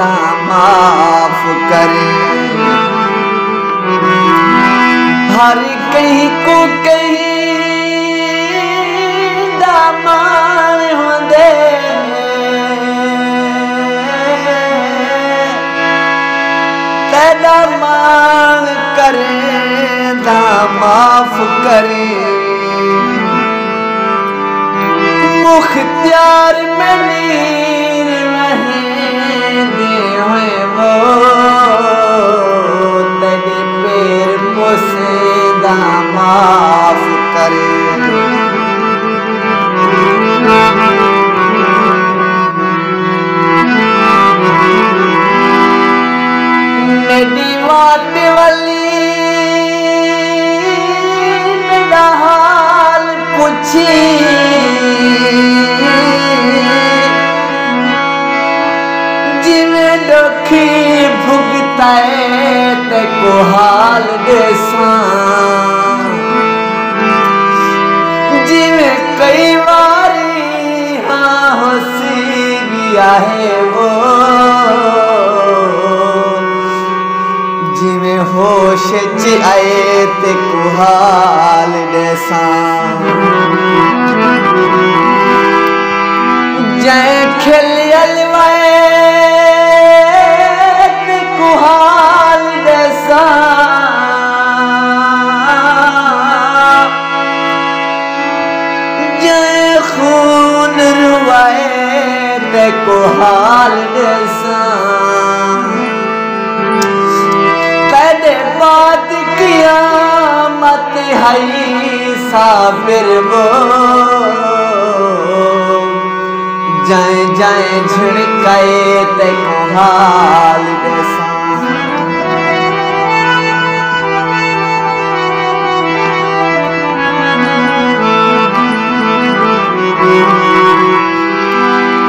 दा माफ करे। हर कहीं को कहीं दा मान होंदे, तेरा मान करे दा माफ करे। मुख्तियार में नीर रहे दे हुए वो, तेरे पैर पोसे दा माफ करे। मेरी बात वाली मेरा हाल पूछी, जिमें दुखी भुगताए ते को हाल देसा। जिमें कई बारी हाँ हंसी गया है वो, जिमें होश च आए ते को हाल देसा। जय खिल वाए ते को हाल देसा। जय खून रुवाए ते को हाल देसा। बात क़यामत हई साबिर वो, जाए जाए झिड़काए ते को हाल